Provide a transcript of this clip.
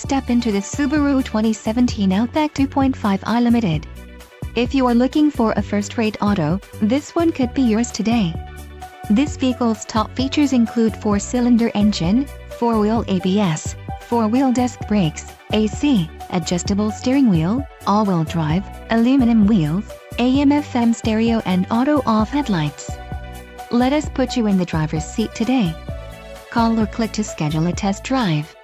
Step into the Subaru 2017 Outback 2.5i Limited. If you are looking for a first-rate auto, this one could be yours today. This vehicle's top features include 4-cylinder engine, 4-wheel ABS, 4-wheel disc brakes, AC, adjustable steering wheel, all-wheel drive, aluminum wheels, AM/FM stereo and auto-off headlights. Let us put you in the driver's seat today. Call or click to schedule a test drive.